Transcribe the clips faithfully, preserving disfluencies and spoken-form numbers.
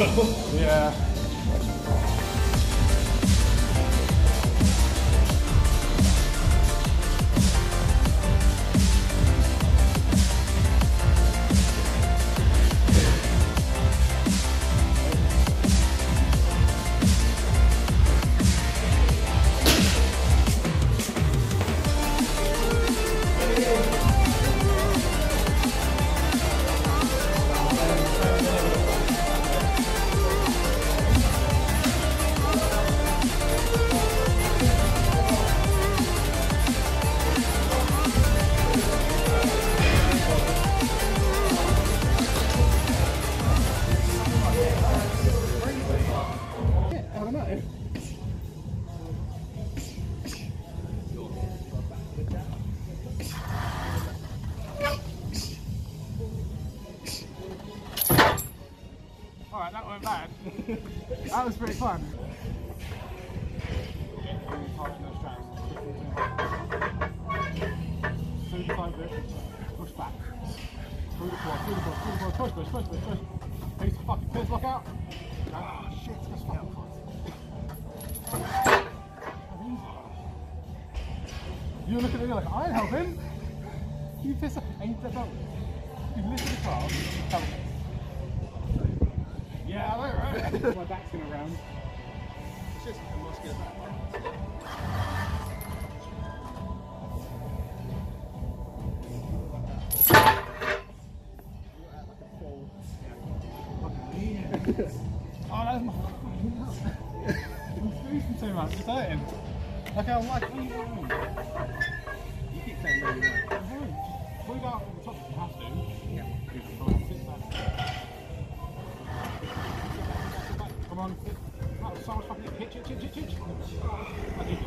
well. Yeah. Alright, that went bad. That was pretty fun. seventy-five bit, push back. Through the quad, through the quad, through the quad, push, push, push, push, push. Face the fucking fist lock out. Oh shit, that's fucking fun. You're looking at me like, I ain't helping. You piss off, ain't the boat. You listen to class, help me. Yeah, I know, right? My back's gonna round. It's just a muscular back. Oh, that's my fucking nuts. I'm squeezing too much, it's hurting. Like I'm like, what are you doing? You keep saying no, you won't. I won't. Just pull it out from the top if you have to. Yeah. Sit back. Come on, sit. Oh, so much fucking hitch, hitch, hitch, hitch, hitch. I did it.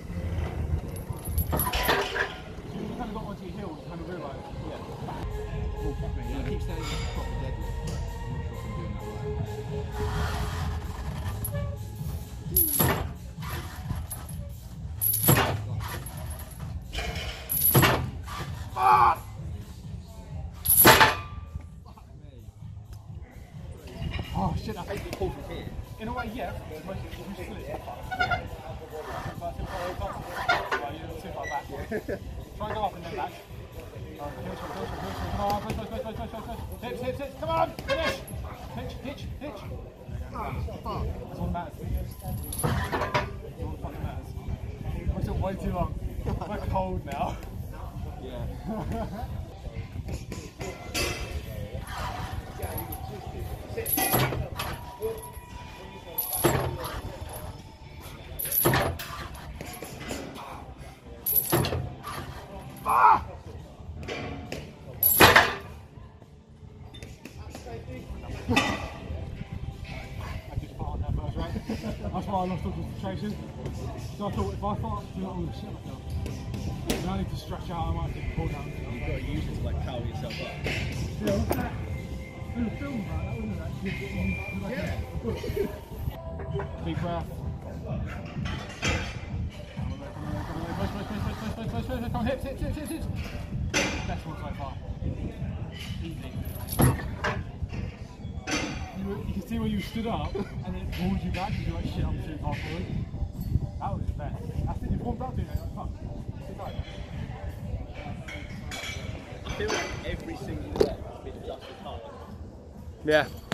So you kind of got onto your heels and kind of realised, yeah, back. Oh, fuck me. Yeah, I keep saying it's proper deadlift, but I'm not sure if I'm doing that right. Ah! Oh shit, I think you pulled from here. In a way, yeah. Most of you split. Yeah. But too far over. Oh, you're too far back. Try and go up and then back. Oh, heel shot, heel shot, heel shot. Come on, push, push, push, push, push, push. Hips, hips, hips. Come on, finish. Hitch, hitch, hitch. That's all that matters. That's all that fucking matters. I took way too long. We're cold now. Yeah. Ah! I just farted that first, right? That's why I lost all concentration. So I thought if I fart, I'm going to shit myself. And I need to stretch out, I might have to pull down. You've got to use it to like power yourself up. Yeah, what's that? In a film like that, wasn't it? Like yeah. Deep breath. Push, push, push, push, push, push, push, push, come on, hips, hips, hips, hips, hips. Best one so far. Easy. You, you can see where you stood up and then it pulled you back and you're like, shit, I'm too far forward. That was the best. That's it, you've warmed up doing it, like, fuck. I feel like every single day has been just as hard. Yeah.